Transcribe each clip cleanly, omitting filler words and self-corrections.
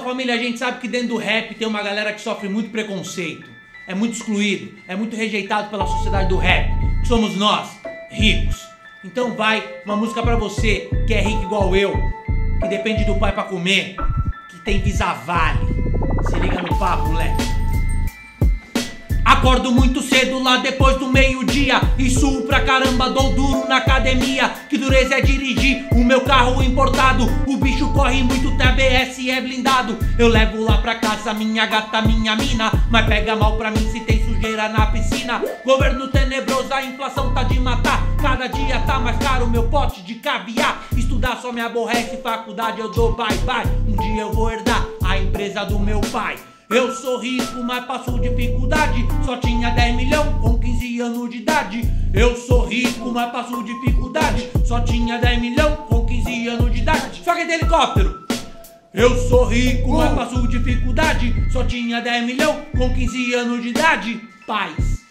família, a gente sabe que dentro do rap tem uma galera que sofre muito preconceito. É muito excluído, é muito rejeitado pela sociedade do rap. Que somos nós, ricos. Então vai, uma música pra você que é rico igual eu, que depende do pai pra comer, que tem Visa Vale. Se liga no papo, moleque. Acordo muito cedo lá depois do meio-dia e suo pra caramba, dou duro na academia. Que dureza é dirigir o meu carro importado. O bicho corre muito, TBS é blindado. Eu levo lá pra casa minha gata, minha mina, mas pega mal pra mim se tem sujeira na piscina. Governo tenebroso, a inflação tá de matar. Cada dia tá mais caro meu pote de caviar. Estudar só me aborrece, faculdade eu dou bye-bye. Um dia eu vou herdar a empresa do meu pai. Eu sou rico, mas passo dificuldade. Só tinha 10 milhões com 15 anos de idade. Eu sou rico, mas passo dificuldade. Só tinha 10 milhões com 15 anos de idade. Só que é de helicóptero. Eu sou rico, mas passo dificuldade. Só tinha 10 milhões com 15 anos de idade. Paz.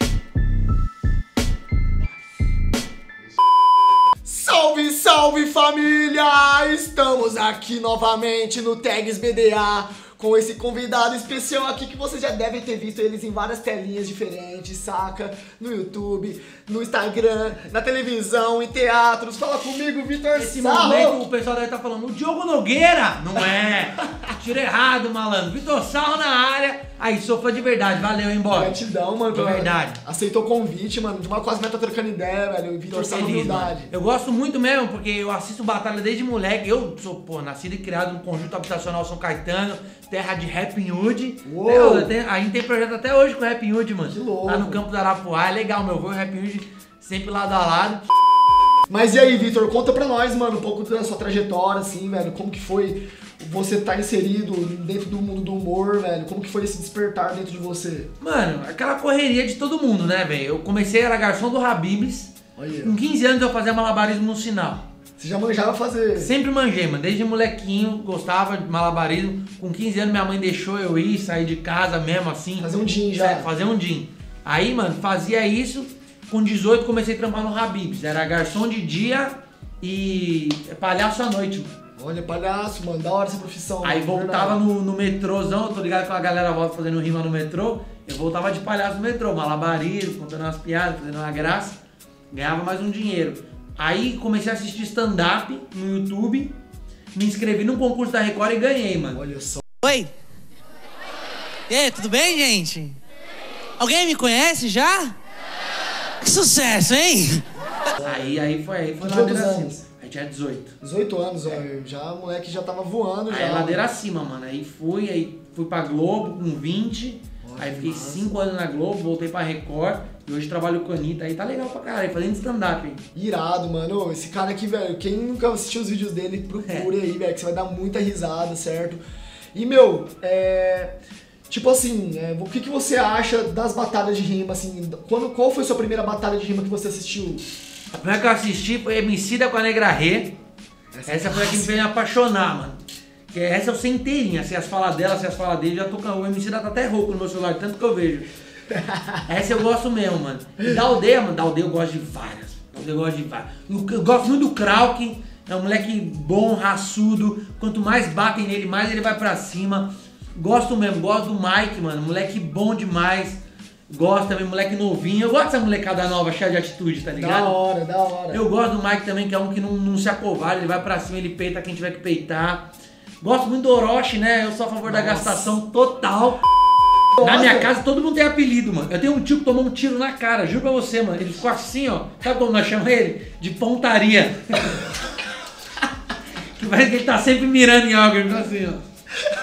Salve, salve família! Estamos aqui novamente no Tags BDA com esse convidado especial aqui que vocês já devem ter visto eles em várias telinhas diferentes, saca? No YouTube, no Instagram, na televisão, em teatros. Fala comigo, Vitor Sarro! Nesse momento o pessoal deve estar falando, o Diogo Nogueira! Não é! Tiro errado, malandro. Vitor Sarro na área. Aí, sou fã de verdade. Valeu, hein, boy? Gratidão, mano. De verdade. Aceitou o convite, mano. De uma quase meta trocando ideia, velho. Vitor Sarro, humildade. Eu gosto muito mesmo, porque eu assisto batalha desde moleque. Eu sou, pô, nascido e criado no conjunto habitacional São Caetano, terra de Rap Hood. A gente tem projeto até hoje com o Rap Hood, mano. Que louco. Lá no campo do Arapuá. É legal, meu. Vou o Rap Hood sempre lado a lado. Mas e aí, Vitor, conta pra nós, mano, um pouco da sua trajetória, assim, velho. Como que foi você tá inserido dentro do mundo do humor, velho? Como que foi esse despertar dentro de você? Mano, aquela correria de todo mundo, né, velho? Eu comecei, era garçom do Habib's. Olha. Com 15 anos eu fazia malabarismo no sinal. Você já manjava fazer? Sempre manjei, mano. Desde molequinho, gostava de malabarismo. Com 15 anos minha mãe deixou eu ir, sair de casa mesmo, assim. Fazer um din já. Fazer um din. Aí, mano, fazia isso. Com 18 comecei a trampar no Habib's. Era garçom de dia e palhaço à noite, mano. Olha, palhaço, mano, da hora essa profissão. Aí mano, voltava no metrôzão, eu tô ligado com a galera volta fazendo rima no metrô. Eu voltava de palhaço no metrô, malabarismo, contando umas piadas, fazendo uma graça. Ganhava mais um dinheiro. Aí comecei a assistir stand-up no YouTube. Me inscrevi num concurso da Record e ganhei, mano. Olha só. Oi! E aí, tudo bem, gente? Alguém me conhece já? Que sucesso, hein? Aí foi Quantos ladeira anos? acima. Aí tinha 18. 18 anos, ó. Já, o moleque já tava voando, Aí já. ladeira acima, mano. Aí fui pra Globo com 20. Olha, Aí fiquei massa. 5 anos na Globo, voltei pra Record. E hoje trabalho com a Anitta. Aí tá legal pra caralho, fazendo stand-up, hein? Irado, mano. Ô, esse cara aqui, velho, quem nunca assistiu os vídeos dele, procure aí, velho, que você vai dar muita risada, certo? E, meu, tipo assim, o que você acha das batalhas de rima, assim? Qual foi a sua primeira batalha de rima que você assistiu? A primeira que eu assisti foi Emicida com a Negra Rê. Essa foi a que me fez me apaixonar, mano. Porque essa eu sei inteirinha, se as falas dela, se as falas dele, já tô com o Emicida tá até rouco no meu celular, tanto que eu vejo. Essa eu gosto mesmo, mano. E da aldeia, mano, da aldeia eu gosto de várias. Da aldeia eu gosto de várias. Eu gosto muito do Krauk, é um moleque bom, raçudo. Quanto mais batem nele, mais ele vai pra cima. Gosto mesmo, gosto do Mike, mano, moleque bom demais. Gosto também, moleque novinho. Eu gosto dessa molecada nova, cheia de atitude, tá ligado? Da hora, da hora. Eu gosto do Mike também, que é um que não se acovarda, ele vai pra cima, ele peita quem tiver que peitar. Gosto muito do Orochi, né? Eu sou a favor da gastação total. Na minha casa todo mundo tem apelido, mano. Eu tenho um tio que tomou um tiro na cara, juro pra você, mano. Ele ficou assim, ó. Sabe como nós chamamos ele? De pontaria. Que parece que ele tá sempre mirando em algo, ele tá assim, ó.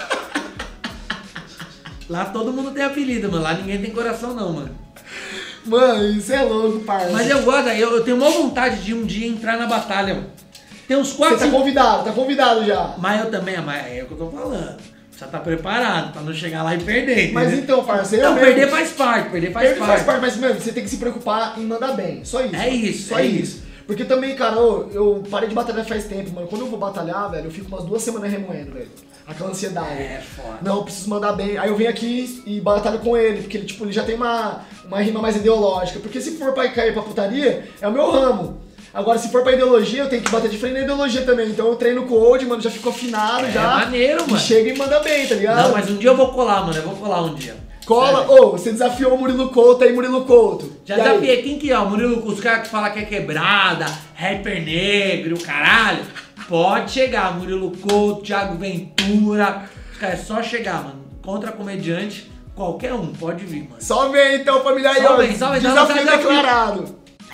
Lá todo mundo tem apelido, mano. Lá ninguém tem coração não, mano. Mano, isso é louco, parça. Mas eu gosto, eu tenho uma vontade de um dia entrar na batalha, mano. Tem uns 4, Você tá convidado já. Mas eu também, mas é o que eu tô falando. Precisa estar preparado pra não chegar lá e perder. Mas entendeu? então, parceiro. Não, perder faz parte, perder faz Perder parte. faz parte, mas, mano, você tem que se preocupar em mandar bem. Só isso. É isso, Só é isso. isso. Porque também, cara, eu parei de batalhar faz tempo, mano. Quando eu vou batalhar, velho, eu fico umas 2 semanas remoendo, velho. Aquela ansiedade. É, foda. Não, eu preciso mandar bem. Aí eu venho aqui e batalho com ele, porque ele, ele já tem uma rima mais ideológica. Porque se for pra cair pra putaria, é o meu ramo. Agora, se for pra ideologia, eu tenho que bater de frente na ideologia também. Então eu treino com o Old, mano, já ficou afinado já. É maneiro, mano. E chega e manda bem, tá ligado? Não, mas um dia eu vou colar, mano. Eu vou colar um dia. Cola. Ô, você desafiou o Murilo Couto aí, Murilo Couto. Já desafiei. Quem que é? O Murilo Couto, os caras que falam que é quebrada, rapper negro, caralho. Pode chegar, Murilo Couto, Thiago Ventura. Os caras é só chegar, mano. Contra comediante, qualquer um, pode vir, mano. Só vem então, família aí, Só ó. vem, Desafio declarado.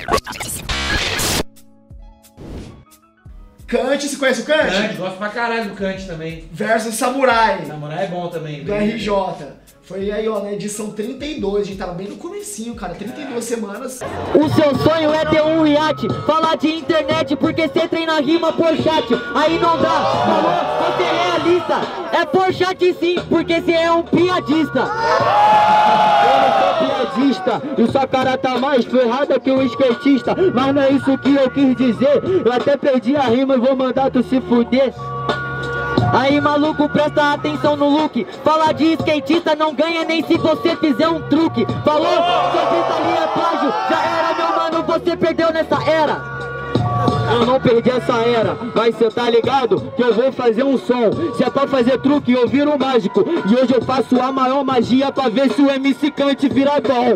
Kant, você conhece o Kant? Kant, gosto pra caralho do Kant também. Versus Samurai. Samurai é bom também. Do RJ. Foi aí, ó, na edição 32, a gente tava bem no comecinho, cara, 32 semanas. O seu sonho é ter um iate, falar de internet porque cê treina rima por chat. Aí não dá, falou, você é realista. É por chat sim, porque cê é um piadista. Eu não sou piadista, e sua cara tá mais ferrada que um skatista. Mas não é isso que eu quis dizer, eu até perdi a rima e vou mandar tu se fuder. Aí maluco, presta atenção no look. Falar de skatista não ganha nem se você fizer um truque. Falou? Sua vista ali é plágio. Já era, meu mano, você perdeu nessa era. Eu não perdi essa era, mas cê tá ligado que eu vou fazer um som. Se é pra fazer truque, eu viro mágico. E hoje eu faço a maior magia pra ver se o MC Kant vira bom.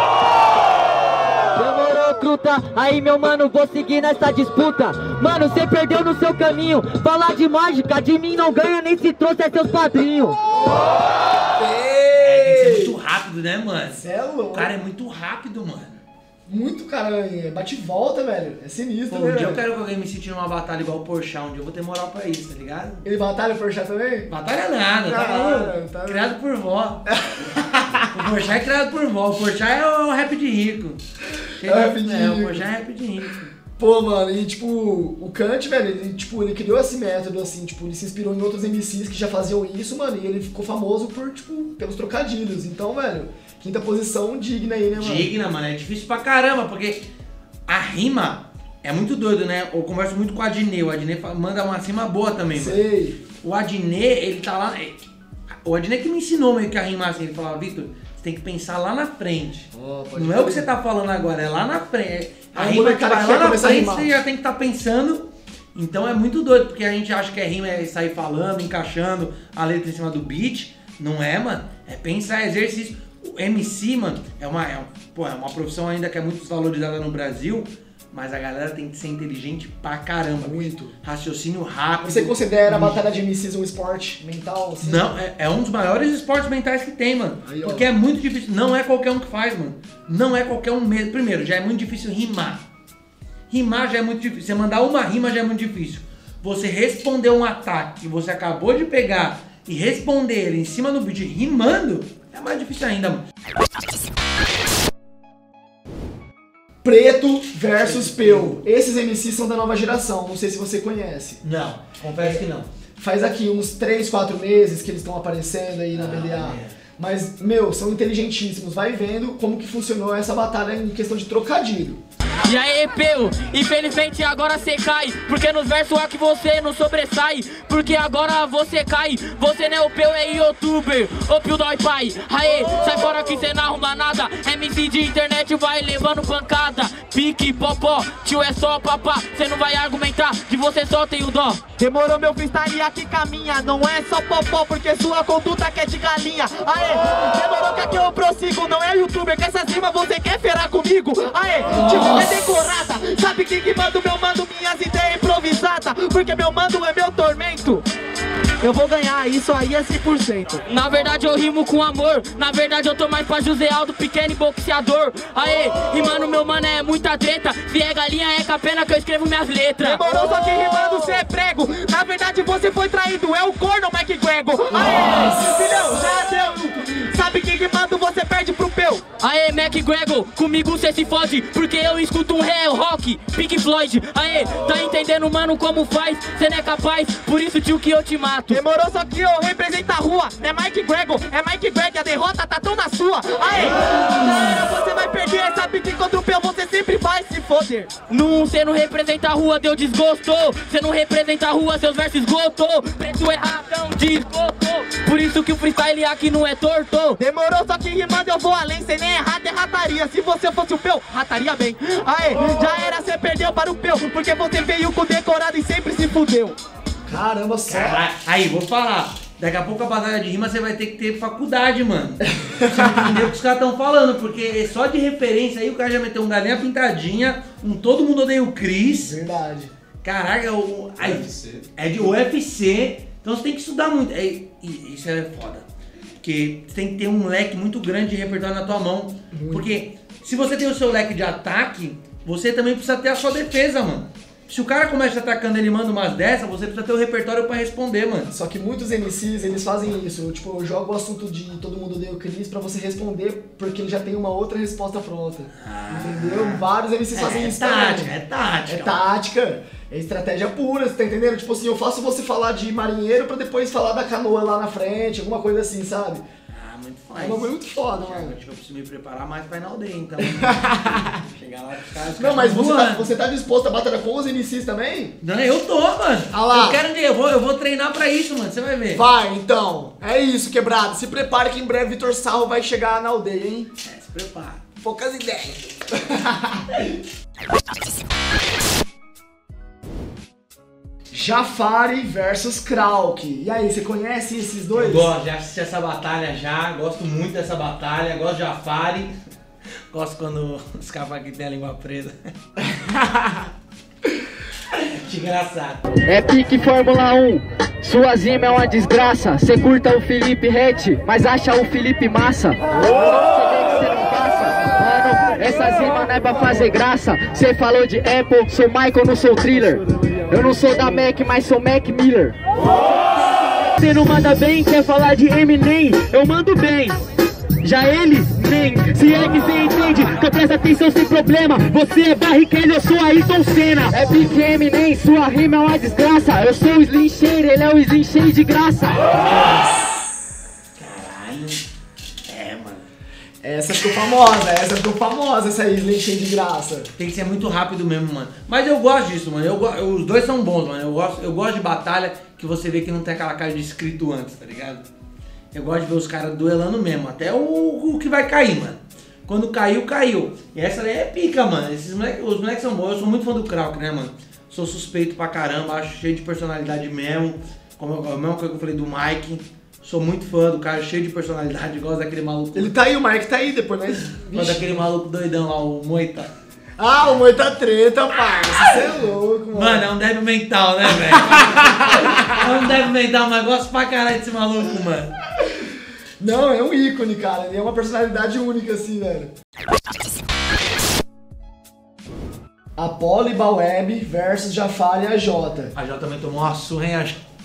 Demorou, truta, aí meu mano, vou seguir nessa disputa. Mano, cê perdeu no seu caminho. Falar de mágica, de mim não ganha nem se trouxe é seus padrinhos. Tem que ser muito rápido, né, mano? Cê é louco. O cara é muito rápido, mano. Muito, cara, bate e volta, velho. É sinistro, Pô, né, um dia eu velho? quero que alguém me sente numa batalha igual o Porchat, um dia eu vou ter moral pra isso, tá ligado? Ele batalha por chá também? Batalha nada, tá maluco? tá Criado por vó. O Porchat é criado por vó, o Porchat é o rap de rico. É o rap de rico. O Porchat é rap de rico. Pô, mano, e tipo, o Kant, velho, ele criou esse método, assim, tipo, ele se inspirou em outros MCs que já faziam isso, mano, e ele ficou famoso por, tipo, pelos trocadilhos. Então, velho, quinta posição digna aí, né, mano? Digna, mano, é difícil pra caramba, porque a rima é muito doido, né? Eu converso muito com o Adnet manda uma rima boa também, mano. Sei. O Adnet, ele tá lá... O Adnet que me ensinou meio que a rimar assim, ele falava, Vitor, você tem que pensar lá na frente. Não é o que você tá falando agora, é lá na frente. A rima que vai lá na frente, você já tem que estar pensando. Então é muito doido, porque a gente acha que rima é sair falando, encaixando a letra em cima do beat. Não é, mano. É pensar, exercício. O MC, mano, é uma profissão ainda que é muito desvalorizada no Brasil, mas a galera tem que ser inteligente pra caramba. Muito. Raciocínio rápido. Você considera a batalha de MCs um esporte mental, assim? Não, é um dos maiores esportes mentais que tem, mano. Aí, porque é muito difícil. Não é qualquer um que faz, mano. Não é qualquer um mesmo. Primeiro, já é muito difícil rimar. Rimar já é muito difícil. Você mandar uma rima já é muito difícil. Você responder um ataque que você acabou de pegar e responder ele em cima do beat rimando, é mais difícil ainda, mano. Preto versus Peu. Esses MCs são da nova geração, não sei se você conhece. Não, confesso que não. Faz aqui uns 3, 4 meses que eles estão aparecendo aí na BDA. Mas, meu, são inteligentíssimos. Vai vendo como que funcionou essa batalha em questão de trocadilho. E aí, Peu, infelizmente agora cê cai, porque nos versos aqui você não sobressai, porque agora você cai, você não é o Peu, é youtuber, o Peu dói pai. Aê, sai fora que cê não arruma nada, MC de internet vai levando pancada, pique, popó, tio é só papá, cê não vai argumentar, de você só tem o dó. Demorou, meu freestyle aqui caminha, não é só popó, porque sua conduta que é de galinha. Aê, demorou que aqui eu prossigo, não é youtuber, que essas rimas você quer ferar comigo. Aê, tipo, é decorada, sabe quem que manda o meu mando, minhas ideias improvisadas, porque meu mando é meu tormento. Eu vou ganhar, isso aí é 100%. Na verdade eu rimo com amor, na verdade eu tô mais pra José Aldo, pequeno e boxeador. Aê, rimando meu mano é muita treta, se é galinha é com a pena que eu escrevo minhas letras. Demorou, só que rimando cê é prego, na verdade você foi traído, é o corno McGregor. Aê, filhão, já deu, sabe quem que manda você perde pro Peu. Aê, McGregor, comigo cê se fode, porque eu escuto um real rock, Pink Floyd. Aê, tá entendendo mano como faz, cê não é capaz, por isso tio que eu te mato. Demorou, só que eu represento a rua, não é McGregor, é Mike Greg, a derrota tá tão na sua. Aê, galera, você vai perder. Porque sabe que contra o Peu você sempre vai se foder. Cê não representa a rua, deu desgosto. Cê não representa a rua, seus versos esgotou. Preto é ratão de esgoto. Por isso que o freestyle aqui não é torto. Demorou, só que rimando eu vou além. Cê nem é rato, é rataria. Se você fosse o Peu, rataria bem. Aê, já era, cê perdeu para o Peu. Porque você veio com decorado e sempre se fudeu. Caramba, só. Aí, vou falar. Daqui a pouco a batalha de rima você vai ter que ter faculdade, mano. Você entendeu o que os caras estão falando, porque só de referência aí o cara já meteu um Galinha Pintadinha, um Todo Mundo Odeia o Chris. Verdade. Caraca, o UFC. É de UFC, então você tem que estudar muito. Isso é foda. Porque você tem que ter um leque muito grande de repertório na tua mão. Porque se você tem o seu leque de ataque, você também precisa ter a sua defesa, mano. Se o cara começa atacando, ele manda umas dessas, você precisa ter o repertório pra responder, mano. Só que muitos MCs, eles fazem isso. Tipo, eu jogo o assunto de Todo Mundo Odeia o Chris pra você responder, porque ele já tem uma outra resposta pronta. Entendeu? Vários MCs fazem isso também. É tática. É tática. É estratégia pura, você tá entendendo? Tipo assim, eu faço você falar de marinheiro pra depois falar da canoa lá na frente, alguma coisa assim, sabe? Muito foda. É uma coisa muito foda, mano. Acho que eu preciso me preparar mais pra ir na aldeia, então. Chegar lá com os caras. Não, mas você tá disposto a batalhar com os MCs também? Não, eu tô, mano. Ah lá. Eu vou treinar pra isso, mano. Você vai ver. Vai, então. É isso, quebrado. Se prepare que em breve Vitor Sarro vai chegar na aldeia, hein? Se prepara. Poucas ideias. Jafari versus Krauk. E aí, você conhece esses dois? Eu gosto, já assisti essa batalha já, gosto muito dessa batalha, gosto de Jafari. Gosto quando os caras aqui tem a língua presa. Que engraçado. É pique Fórmula 1, sua zima é uma desgraça. Cê curta o Felipe Rett, mas acha o Felipe massa. Cê vê que cê não passa, mano, essa zima não é pra fazer graça. Cê falou de Apple, sou Michael, não sou Thriller. Eu não sou da Mac, mas sou Mac Miller. Cê não manda bem, quer falar de Eminem, eu mando bem. Já ele, nem, se é que cê entende, então presta atenção sem problema. Você é Barrichello, eu sou Ayrton Senna. É Big Eminem, sua rima é uma desgraça. Eu sou o Slim Shady, ele é o Slim Shady de graça. Caralho. Mano. Essa ficou famosa, essa aí, Slim Shady de graça. Tem que ser muito rápido mesmo, mano. Mas eu gosto disso, mano. Os dois são bons, mano. Eu gosto de batalha que você vê que não tem aquela cara de escrito antes, tá ligado? Eu gosto de ver os caras duelando mesmo, até o que vai cair, mano. Quando caiu, caiu. E essa daí é pica, mano. Os moleques são bons. Eu sou muito fã do Krauk, né, mano? Sou suspeito pra caramba, acho cheio de personalidade mesmo. Como a mesma coisa que eu falei do Mike. Sou muito fã do cara, cheio de personalidade. Gosto daquele maluco. Ele tá aí, o Mike tá aí, depois nós... Gosto daquele maluco doidão lá, o Moita. Ah, o Moita treta, parça. Você é louco, mano. Mano, é um débil mental, né, velho? É um débil mental, mas gosto pra caralho desse maluco, mano. Não, é um ícone, cara. Ele é uma personalidade única, assim, velho. Apollo e Baweb versus Jafari e AJ. A J também tomou uma surra, hein,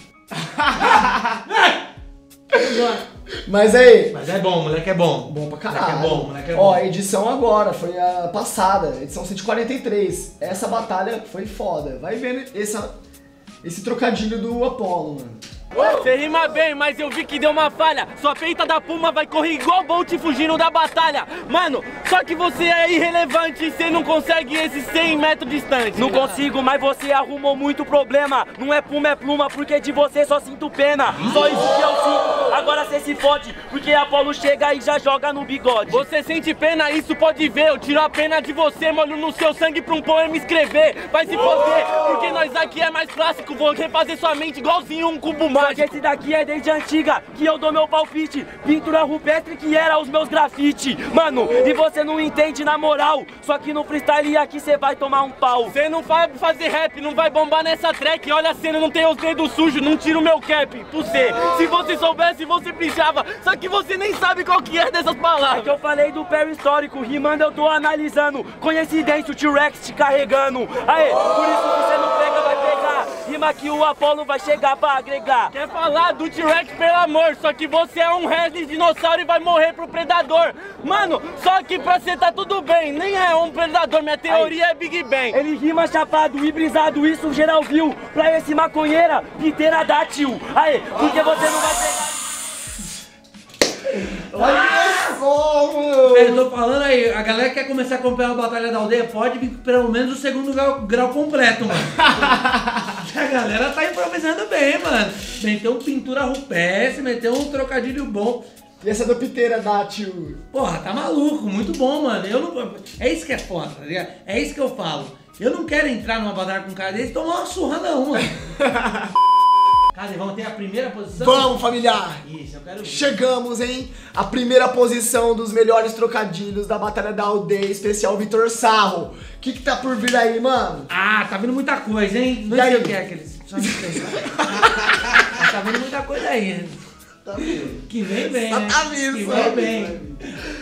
Mas aí... Mas é bom, o moleque é bom. Bom pra caralho. Moleque é bom. Ó, a edição agora, foi a passada, edição 143. Essa batalha foi foda. Vai vendo esse trocadilho do Apollo, mano. Você rima bem, mas eu vi que deu uma falha. Sua peita da Puma vai correr igual Bolt fugindo da batalha. Mano, só que você é irrelevante. Você não consegue esses 100 metros distante. Não consigo, mas você arrumou muito problema. Não é Puma, é pluma, porque de você só sinto pena. Só isso que eu sinto, agora cê se fode, porque Apollo chega e já joga no bigode. Você sente pena, isso pode ver. Eu tiro a pena de você, molho no seu sangue pra um poema escrever. Vai se foder, porque nós aqui é mais clássico. Vou refazer sua mente igualzinho um cubo mágico. Porque esse daqui é desde antiga, que eu dou meu palpite. Pintura rupestre que era os meus grafite. Mano, e você não entende na moral. Só que no freestyle aqui cê vai tomar um pau. Você não vai fazer rap, não vai bombar nessa track. Olha a cena, não tem os dedos sujos, não tira o meu cap. Você, se você soubesse, você brinchava. Só que você nem sabe qual que é dessas palavras. É que eu falei do Perry histórico, rimando eu tô analisando. Coincidência, o T-Rex te carregando. Aê, por isso que você não pega, vai pegar. Rima que o Apollo vai chegar pra agregar. Quer falar do T-Rex, pelo amor, só que você é um Wesley dinossauro e vai morrer pro predador. Mano, só que pra você tá tudo bem, nem é um predador, minha teoria é Big Bang. Ele rima chapado e brisado, isso geral viu. Pra esse maconheira, piteira dátil. Aê, porque você não vai pegar. Olha isso, como? Eu tô falando aí, a galera que quer começar a acompanhar a Batalha da Aldeia pode vir pelo menos o segundo grau completo, mano. A galera tá improvisando bem, mano. Meteu um pintura rupestre, meteu um trocadilho bom. E essa do Piteira da tio? Porra, tá maluco, muito bom, mano. Eu não... É isso que é foda, tá ligado? É isso que eu falo. Eu não quero entrar numa batalha com um cara desse e tomar uma surra não, mano. Cadê? Vamos ter a primeira posição? Vamos, familiar! Isso, eu quero ver. Chegamos, hein? A primeira posição dos melhores trocadilhos da Batalha da Aldeia, especial Vitor Sarro. O que tá por vir aí, mano? Ah, tá vindo muita coisa, hein? Não sei o que é aqueles... Só não sei. Tá vindo muita coisa aí. Tá vindo. Que vem bem, né? Tá vindo, que vem bem.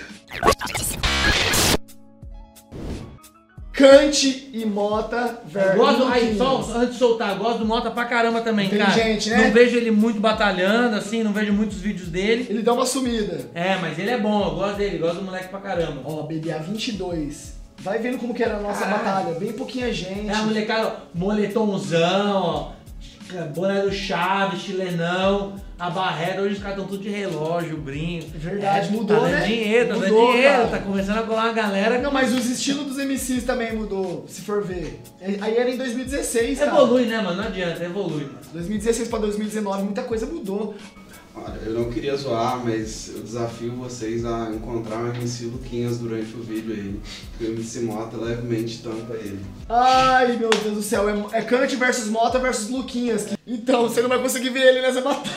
Cante e Mota versus Gosto, aí, Luquinhas. só antes de soltar, gosto do Mota pra caramba também, cara. Inteligente, né? Não vejo ele muito batalhando, assim, não vejo muitos vídeos dele. Ele dá uma sumida. É, mas ele é bom, eu gosto dele, gosto do moleque pra caramba. Ó, BDA 22. Vai vendo como que era a nossa batalha. Bem pouquinha gente. É, a molecada, ó, moletomzão, ó. Boné do Chaves, chilenão, a barreta, hoje os caras estão tudo de relógio, brinco. Verdade, mudou, tá né? dando dinheiro, tá dando Mudou, dinheiro, cara. tá começando a colar uma galera. Não, mas os estilos dos MCs também mudou, se for ver. Aí era em 2016, cara. Evolui, né, mano? Não adianta, evolui, mano. 2016 pra 2019, muita coisa mudou. Olha, eu não queria zoar, mas eu desafio vocês a encontrar o MC Luquinhas durante o vídeo aí. Que o MC Mota levemente tampa ele. Ai, meu Deus do céu, é Kant versus Mota versus Luquinhas. Então, você não vai conseguir ver ele nessa batalha.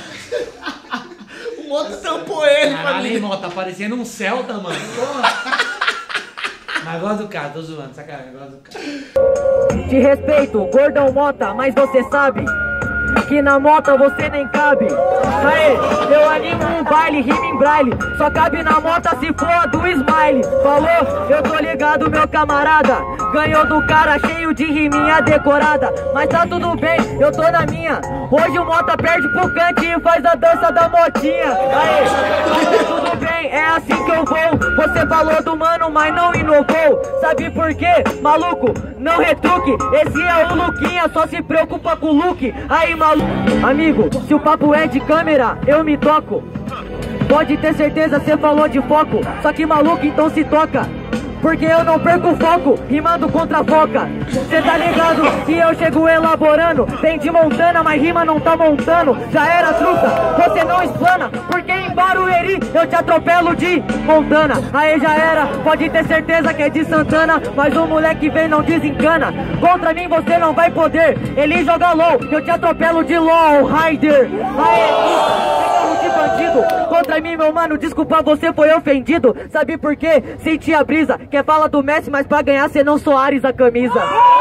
O Mota tampou ele, Caralho, hein, família. Mota, tá parecendo um Celta, mano. Porra. Mas gosto do cara, tô zoando, sacanagem, gosto do cara. Te respeito, gordão Mota, mas você sabe que na moto você nem cabe. Aê, eu animo um baile, rima em braille. Só cabe na moto se for a do Smile. Falou? Eu tô ligado, meu camarada. Ganhou do cara cheio de riminha decorada. Mas tá tudo bem, eu tô na minha. Hoje o Mota perde pro cantinho, faz a dança da motinha. Aê, tudo bem, é assim que eu vou. Você falou do mano, mas não inovou. Sabe por quê? Maluco, não retruque. Esse é o Luquinha, só se preocupa com o look. Aí, maluco. Amigo, se o papo é de câmera, eu me toco. Pode ter certeza, cê falou de foco. Só que maluco, então se toca. Porque eu não perco o foco, rimando contra a foca. Cê tá ligado que eu chego elaborando. Tem de Montana, mas rima não tá montando. Já era truta, você não explana. Porque em Barueri eu te atropelo de Montana. Aí já era, pode ter certeza que é de Santana. Mas o moleque vem não desencana. Contra mim você não vai poder. Ele joga LOL, eu te atropelo de LOL Rider. Aê, de bandido. Contra mim, meu mano, desculpa, você foi ofendido. Sabe por quê? Senti a brisa. Quer falar do Messi, mas pra ganhar cê não Soares a camisa.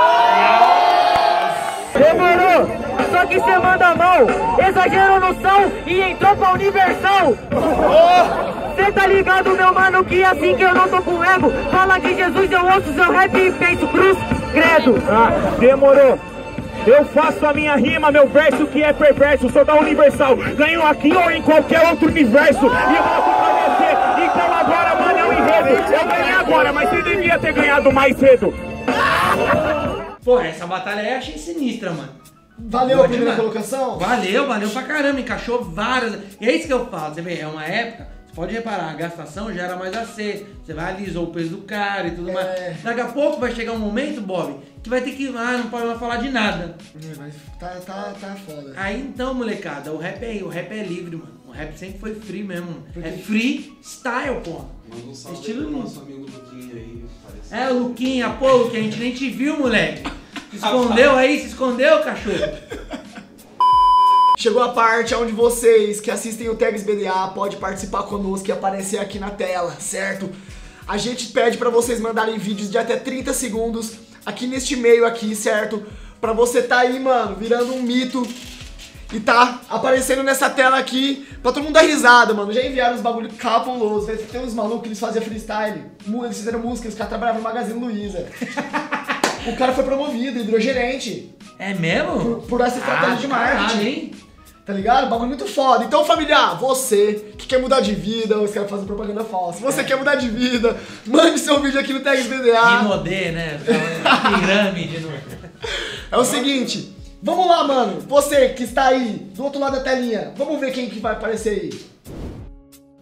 Demorou, só que cê manda mal. Exagerou no som e entrou pra Universal. Cê tá ligado, meu mano, que assim que eu não tô com ego. Fala de Jesus, eu ouço seu rap e penso cruz, credo. Demorou. Eu faço a minha rima, meu verso que é perverso. Sou da Universal, ganho aqui ou em qualquer outro universo. E volto pra descer, então agora, mano, é um enredo. Eu ganhei agora, mas você devia ter ganhado mais cedo. Pô, essa batalha aí eu achei sinistra, mano. Valeu a primeira colocação? Valeu pra caramba, encaixou várias. E é isso que eu falo, você vê, é uma época, você pode reparar, a gastação já era mais AC. Você vai alisou o peso do cara e tudo mais. Daqui a pouco vai chegar um momento, Bob, que vai ter que, não pode mais falar de nada. Mas tá foda. Aí então, molecada, o rap é livre, mano. O rap sempre foi free mesmo, mano. É freestyle, porra. Manda um salve Estilo pro nosso amigo Luquinha aí. É, o Luquinha, pô, Luquinha, a gente nem te viu, moleque. Se escondeu aí, se escondeu, cachorro. Chegou a parte onde vocês que assistem o Tags BDA podem participar conosco e aparecer aqui na tela, certo? A gente pede pra vocês mandarem vídeos de até 30 segundos aqui neste meio aqui, certo? Pra você tá aí, mano, virando um mito e tá aparecendo nessa tela aqui pra todo mundo dar risada, mano. Já enviaram uns bagulho cabuloso. Tem uns malucos que eles faziam freestyle, eles fizeram música, os caras trabalhavam no Magazine Luiza. O cara foi promovido e virou gerente. É mesmo? Por essa estratégia de marketing. Caralho, hein? Tá ligado? Bagulho muito foda. Então, familiar, você que quer mudar de vida, os caras fazem propaganda falsa. Você quer mudar de vida, mande seu vídeo aqui no Tags BDA. Rinodê, né? Pirâmide. No... É o seguinte, vamos lá, mano. Você que está aí, do outro lado da telinha, vamos ver quem que vai aparecer aí.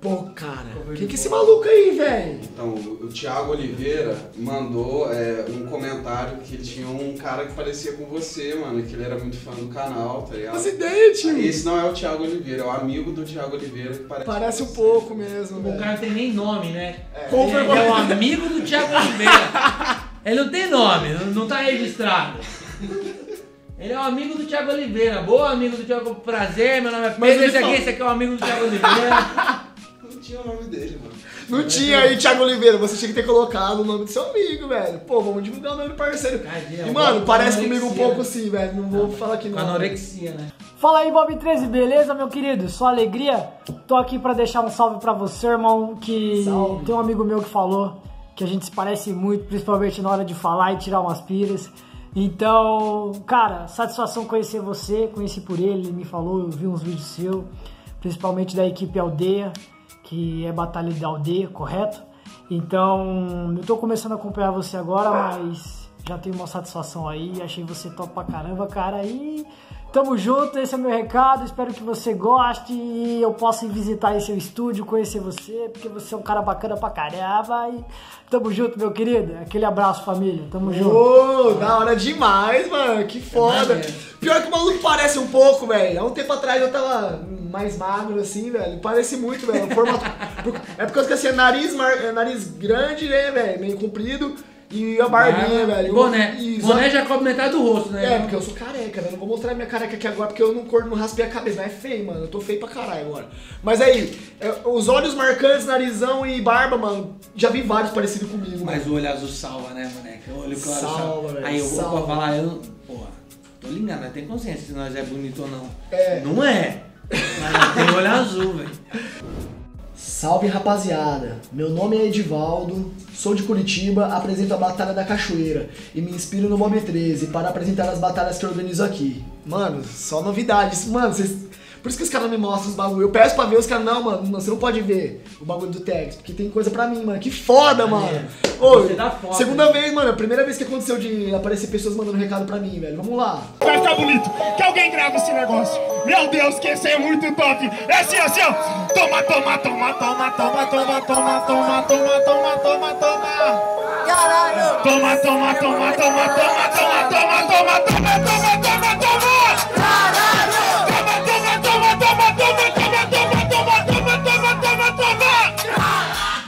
Pô, cara, quem que é esse maluco aí, velho? Então, o Thiago Oliveira mandou um comentário que tinha um cara que parecia com você, mano, que ele era muito fã do canal, tá ligado? As ideias, tio. Esse não é o Thiago Oliveira, é o amigo do Thiago Oliveira que parece. Parece um pouco mesmo, O velho. cara não tem nem nome, né? Como Ele é o amigo do Thiago Oliveira. Ele não tem nome, não tá registrado. Ele é um amigo do Thiago Oliveira. Boa, amigo do Thiago. Prazer, meu nome é Pedro. Esse aqui é o amigo do Thiago Oliveira. Não tinha o nome dele, mano. Não tinha aí, Thiago Oliveira. Você tinha que ter colocado o nome do seu amigo, velho. Pô, vamos divulgar o nome do parceiro. Tadinha, E, mano, parece anorexia, comigo um pouco né? assim, velho. Não vou falar que não. Anorexia, né? Fala aí, Bob 13, beleza, meu querido? Só alegria? Tô aqui pra deixar um salve pra você, irmão, que Salve. tem um amigo meu que falou que a gente se parece muito, principalmente na hora de falar e tirar umas piras. Então, cara, satisfação conhecer você, conheci por ele me falou, eu vi uns vídeos seus, principalmente da equipe Aldeia, que é Batalha da Aldeia, correto? Então, eu tô começando a acompanhar você agora, mas já tenho uma satisfação aí, achei você top pra caramba, cara, e tamo junto, esse é o meu recado, espero que você goste e eu possa ir visitar aí seu estúdio, conhecer você, porque você é um cara bacana pra caramba e tamo junto, meu querido, aquele abraço, família, tamo junto. Ô, da hora demais, mano, que foda. Pior que o maluco parece um pouco, velho. Há um tempo atrás eu tava mais magro assim, velho. Parece muito, velho. O formato... É por causa que assim, é nariz grande, né, velho, meio comprido. E a barbinha, velho. Boné. E Boné já cobre metade do rosto, né? É, porque eu sou careca, né? Não vou mostrar minha careca aqui agora porque eu não raspei a cabeça. Mas é feio, mano. Eu tô feio pra caralho agora. Mas aí, os olhos marcantes, narizão e barba, mano, já vi vários parecidos comigo. Mas mano. o olho azul salva, né, moleque? O olho claro Salva, velho, Aí eu salva. vou falar, porra, tô ligado, nós tem consciência se nós é bonito ou não. É. Não é. Mas nós tem olho azul, velho. Salve, rapaziada, meu nome é Edivaldo, sou de Curitiba, apresento a Batalha da Cachoeira e me inspiro no Mob 13 para apresentar as batalhas que eu organizo aqui. Mano, só novidades, mano, por isso que os caras me mostram os bagulho, eu peço pra ver, os caras, não, mano, você não pode ver o bagulho do Tags, porque tem coisa pra mim, mano, que foda, mano. Ô, Você dá foda, segunda vez, mano, a primeira vez que aconteceu de aparecer pessoas mandando recado pra mim, velho, vamos lá. Vai ficar bonito, que alguém grava esse negócio. Meu Deus, que esse é muito top. É assim, assim, ó. Toma, toma, toma, toma, toma, toma, toma, toma, toma, toma, toma, toma. Caralho! Toma, toma, toma, toma, toma, toma, toma, toma, toma, toma, toma, toma. Caralho! Toma, toma, toma, toma, toma, toma, toma, toma, toma, toma, toma.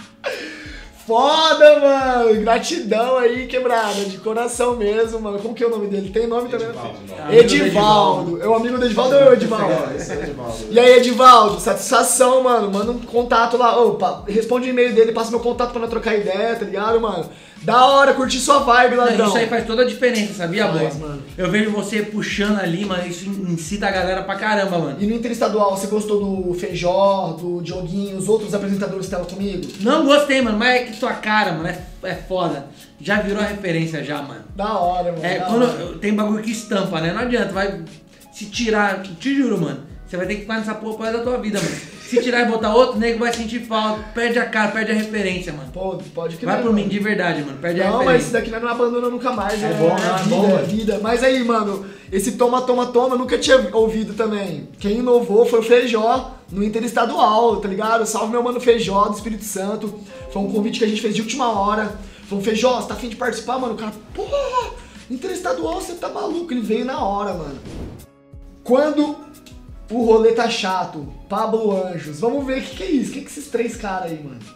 Foda, mano! Gratidão aí, quebrada, de coração mesmo, mano. Como que é o nome dele? Tem nome também? Edivaldo. É o amigo do Edivaldo ou é o Edivaldo? Esse é o Edivaldo. E aí, Edivaldo, satisfação, mano. Manda um contato lá. Responde o e-mail dele, passa meu contato pra nós trocar ideia, tá ligado, mano? Da hora, curtir sua vibe, ladrão. Isso aí faz toda a diferença, sabia, Faz, boss? mano. Eu vejo você puxando ali, mano, isso incita a galera pra caramba, mano. E no Interestadual, você gostou do Feijó, do Dioguinho, os outros apresentadores que estavam comigo? Não gostei, mano, mas é que tua cara, mano, é foda. Já virou referência já, mano. Da hora, mano. É, da quando hora. tem bagulho que estampa, né? Não adianta, vai se tirar, te juro, mano. Você vai ter que ficar nessa porra pro resto da tua vida, mano. Se tirar e botar outro, o nego vai sentir falta, perde a cara, perde a referência, mano. Pô, pode que Vai por mano. mim, de verdade, mano, perde a Não, referência. mas isso daqui nós não abandona nunca mais, É né? bom, é é vida, bom, é mano. vida. Mas aí, mano, esse toma, toma, toma, eu nunca tinha ouvido também. Quem inovou foi o Feijó no Interestadual, tá ligado? Salve meu mano Feijó do Espírito Santo. Foi um convite que a gente fez de última hora. Falou, Feijó, você tá afim de participar, mano? O cara, porra, Interestadual, você tá maluco? Ele veio na hora, mano. Quando o rolê tá chato, Pablo Anjos. Vamos ver o que é isso. O que é esses três caras aí, mano?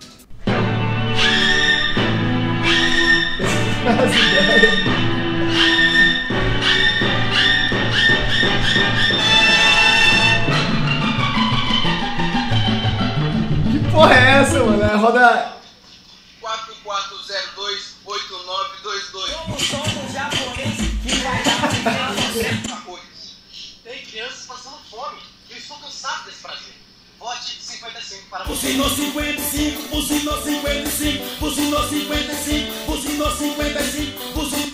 As ideias. Que porra é essa, mano? É roda... 44028922. Como somos japonês que vai dar Tem crianças passando fome. Eu estou cansado desse prazer. Vote 55 para Buzinou 55, buzinou 55, buzinou 55, buzinou 55, buzinou...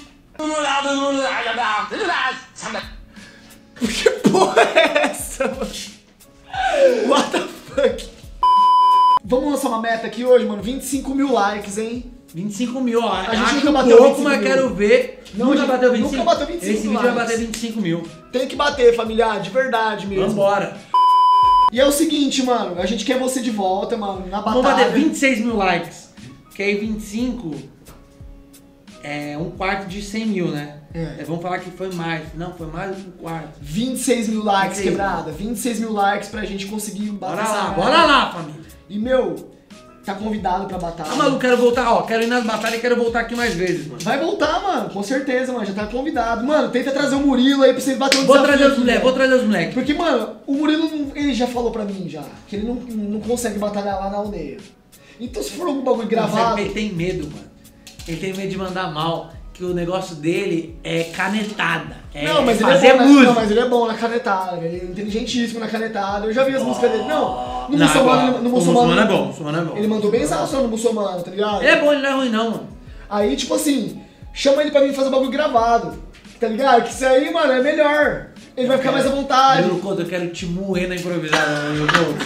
Que porra é essa, mano? What the fuck? Vamos lançar uma meta aqui hoje, mano. 25 mil likes, hein? 25 mil, ó. A gente Acho nunca bateu pouco, 25 mas mil. quero ver. Não, Nunca gente, bateu 25? nunca bateu 25 Esse vídeo vai likes. bater 25 mil. Tem que bater, familiar, de verdade mesmo. Vambora. E é o seguinte, mano, a gente quer você de volta, mano, na batalha. Vamos bater 26 mil likes. Que aí 25 é um quarto de 100 mil, né? Vamos falar que foi mais. Não, foi mais do que um quarto. 26 mil likes, quebrada. 26 mil likes pra gente conseguir bater essa meta. Bora lá, família. E, meu, tá convidado pra batalha. Ah, maluco, quero voltar, ó. Quero ir nas batalhas e quero voltar aqui mais vezes, mano. Vai voltar, mano. Com certeza, mano. Já tá convidado. Mano, tenta trazer o Murilo aí pra vocês baterem o desafio. Vou trazer os moleques. Porque, mano, o Murilo, ele já falou pra mim já, que ele não consegue batalhar lá na aldeia. Então se for algum bagulho gravado... Ele tem medo, mano. Ele tem medo de mandar mal. Que o negócio dele é canetada. Mas fazer ele é bom, música. Não, mas ele é bom na canetada. Ele é inteligentíssimo na canetada. Eu já vi as músicas dele. No muçulmano é bom. Muçulmano é bom. Ele mandou bem só no muçulmano, tá ligado? Ele é bom, ele não é ruim não, mano. Aí, tipo assim, chama ele pra mim fazer o bagulho gravado. Tá ligado? Que isso aí, mano, é melhor. Ele vai ficar mais à vontade. Eu quero te moer na improvisada, mano.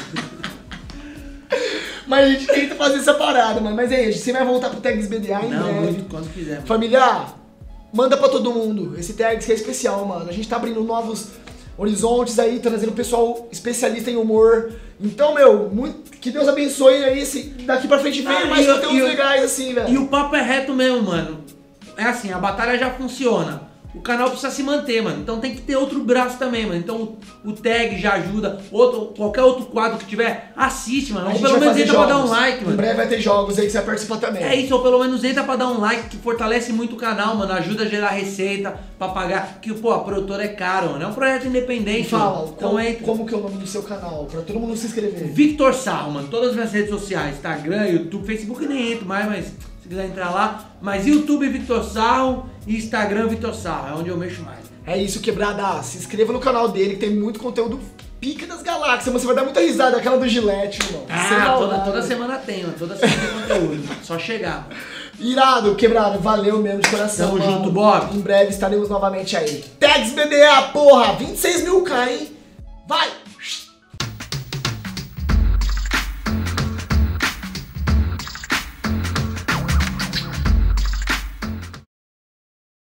Mas a gente tenta fazer essa parada, mano. Mas aí, você vai voltar pro Tags BDA em breve. Muito, quando quiser. Mano. Família, manda pra todo mundo. Esse Tags que é especial, mano. A gente tá abrindo novos horizontes aí, trazendo pessoal especialista em humor. Então, meu, que Deus abençoe aí. Daqui pra frente vem mais conteúdos legais assim, velho. E o papo é reto mesmo, mano. É assim, a batalha já funciona. O canal precisa se manter, mano. Então tem que ter outro braço também, mano. Então o tag já ajuda. Qualquer outro quadro que tiver, assiste, mano. Ou pelo menos entra pra dar um like, mano. Em breve vai ter jogos aí que você vai participar também. É isso, ou pelo menos entra pra dar um like, que fortalece muito o canal, mano. Ajuda a gerar receita pra pagar. Que, pô, a produtora é caro, mano. É um projeto independente. Fala, mano. Então como que é o nome do seu canal? Pra todo mundo se inscrever. Victor Sarro, mano. Todas as minhas redes sociais. Instagram, YouTube, Facebook nem entro mais, mas... Se quiser entrar lá, mas YouTube Victor Sarro e Instagram Victor Sarro, é onde eu mexo mais. É isso, quebrada. Se inscreva no canal dele, que tem muito conteúdo pica das galáxias. Você vai dar muita risada, aquela do Gillette, irmão. Toda semana tem, mano. Toda semana tem conteúdo. Só chegar, mano. Irado, quebrado. Valeu mesmo de coração. Tamo junto, Bob. Em breve estaremos novamente aí. Tags BDA, porra! 26 mil K, hein? Vai!